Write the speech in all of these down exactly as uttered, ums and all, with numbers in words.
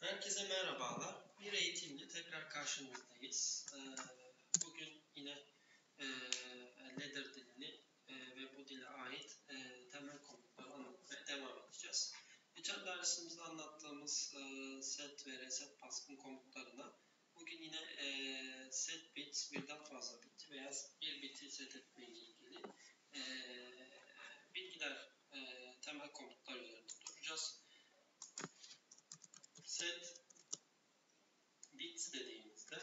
Herkese merhabalar. Bir eğitimle tekrar karşınızdayız. Bugün yine ladder dilini ve bu dile ait temel komutları anlatmaya devam edeceğiz. Geçen dersimizde anlattığımız set ve reset baskın komutlarına bugün yine set bit, birden fazla bit veya bir biti set etme ile ilgili bilgiler, temel komutlar üzerinde duracağız. Set bits dediğimizde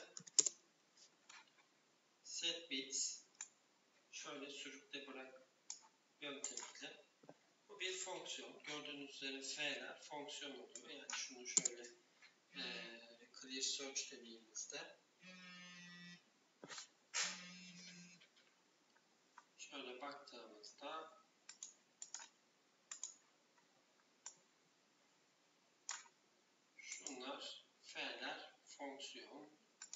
set bits şöyle sürükle bırak yöntemiyle, bu bir fonksiyon. Gördüğünüz üzere f'ler fonksiyon oluyor. Yani şunu şöyle e, clear search dediğimizde şöyle baktığımızda şunlar f'ler fonksiyon,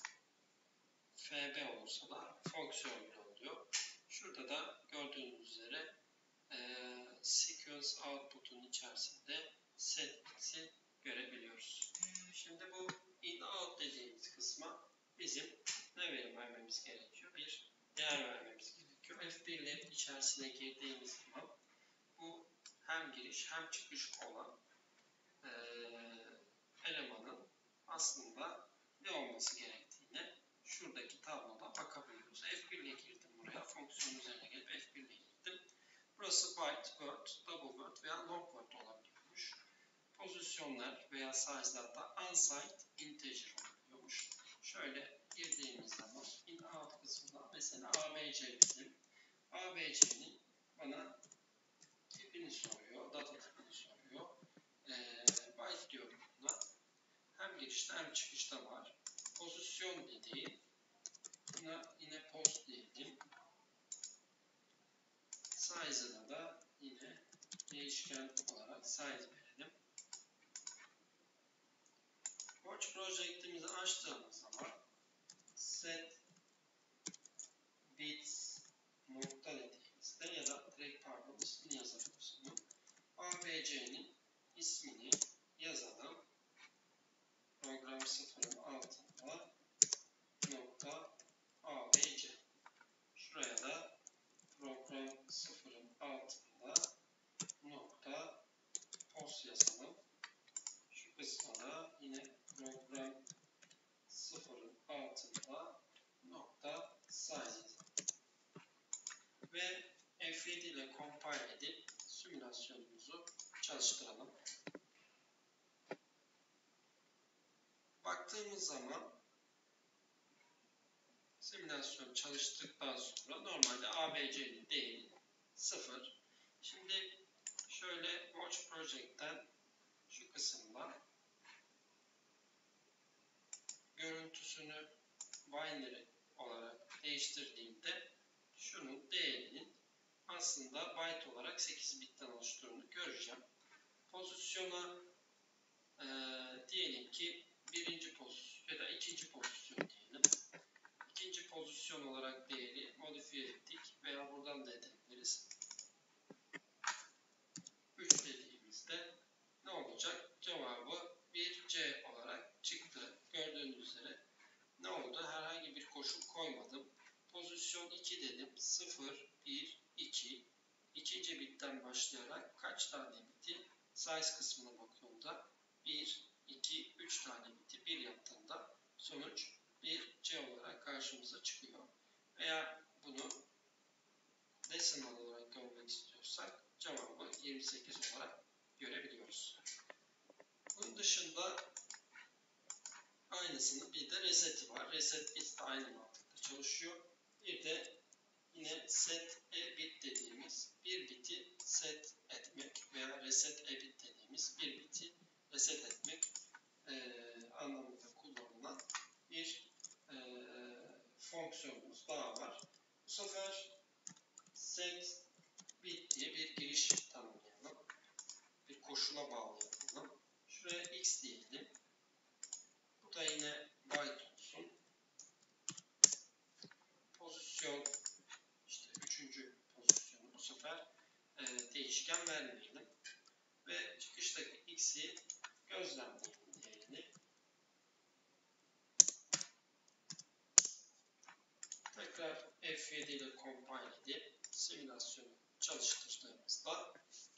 fb olsa da fonksiyon oluyor. Şurada da gördüğünüz üzere e, sequence output'un içerisinde set bits'i görebiliyoruz. Şimdi bu in out dediğimiz kısma bizim ne verim vermemiz gerekiyor? Bir değer vermemiz gerekiyor. F bir ile içerisine girdiğimiz zaman bu hem giriş hem çıkış olan e, elemanın aslında ne olması gerektiğine şuradaki tabloda bakabiliyoruz. F bir ile girdim buraya. Fonksiyon üzerine gelip F bir ile girdim. Burası byte, word, double word veya long word olabiliyormuş. Pozisyonlar veya size'lar da unsigned integer oluyormuş. Şöyle girdiğimiz zaman in out kısmında mesela abc bizim. abc'nin bana tipini soruyor, data tipini soruyor. Ee, byte diyorum buna. Hem girişte hem çıkışta var. Pozisyon dediği, buna yine post diyelim. Size'ına da yine değişken olarak size verelim. Watch Project'imizi açtığımız zaman set bits nokta dediğimizde ya da direkt pardon ismini yazabiliriz bunun. abc'nin ismini yazalım. Program sıfırın altında nokta abc. Şuraya da program sıfırın altında nokta post yazalım. Şu kısma da yine program sıfırın altında nokta size yazalım. Ve F yedi ile compile edip simülasyonumuzu çalıştıralım. Baktığımız zaman simülasyon çalıştıktan sonra normalde abc'nin değeri sıfır. Şimdi şöyle Watch Project'ten şu kısımdan görüntüsünü binary olarak değiştirdiğimde şunun değerinin aslında byte olarak sekiz bitten oluşturduğunu göreceğim. Pozisyona e, diyelim ki birinci pozisyon ya da ikinci pozisyon diyelim. İkinci pozisyon olarak değeri modifiye ettik veya buradan da edebiliriz. üç dediğimizde ne olacak? Cevabı bir C olarak çıktı. Gördüğünüz üzere ne oldu? Herhangi bir koşul koymadım. Pozisyon iki dedim. sıfır, bir, iki. İkinci bitten başlayarak kaç tane biti? Size kısmına bakıldığında bir, iki, üç tane biti bir yaptığında sonuç bir C olarak karşımıza çıkıyor. Veya bunu decimal olarak görmek istiyorsak cevabı yirmi sekiz olarak görebiliyoruz. Bunun dışında aynısının bir de reseti var. Reset bit de aynı mantıkta çalışıyor. Bir de yine set e bit dediğimiz bir biti set etmek veya reset e bit dediğimiz bir biti reset etmek e, anlamında kullanılan bir e, fonksiyonumuz daha var. Bu sefer set bit diye bir giriş tanımlayalım. Bir koşula bağlı yapalım. Şuraya x diyelim. Bu da yine byte olsun. Pozisyon işte üçüncü pozisyonu bu sefer e, değişken vermeyelim. Ve çıkıştaki x'i gözlemleyelim değerini. tekrar F yedi ile compile edip simülasyonu çalıştırdığımızda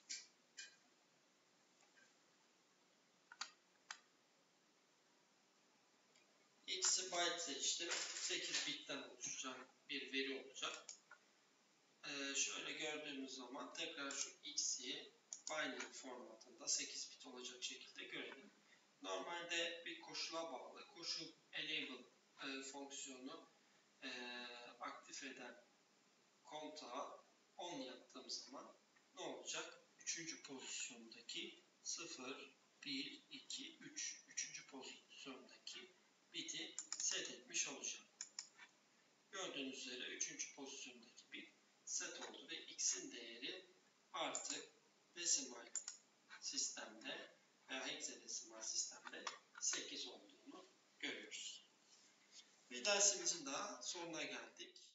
x'i byte seçtim. sekiz bitten oluşacak bir veri olacak. Ee, şöyle gördüğümüz zaman tekrar şu x'i binary formatında sekiz bit olacak şekilde görelim. Normalde bir koşula bağlı koşul enable e, fonksiyonu e, aktif eden kontağı on yaptığım zaman ne olacak? üçüncü pozisyondaki sıfır, bir, iki, üç. üçüncü pozisyondaki biti set etmiş olacağım. Gördüğünüz üzere üçüncü pozisyondaki bit set oldu ve x'in değeri artık desimal sistemde veya hexadesimal sistemde sekiz olduğunu görüyoruz. Bir dersimizin daha sonuna geldik.